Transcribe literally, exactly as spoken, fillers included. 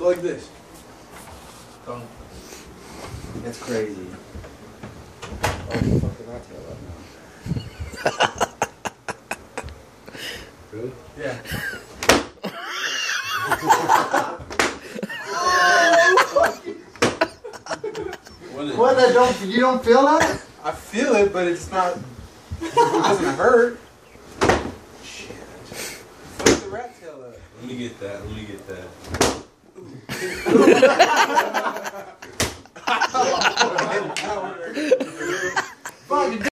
Go like this. Tongue. That's crazy. Oh, fuck the rat tail up now. Really? Yeah. What? I don't. You don't feel that? I feel it, but it's not. It doesn't hurt. Shit. Fuck the rat tail up. Let me get that. Let me get that. Fuck.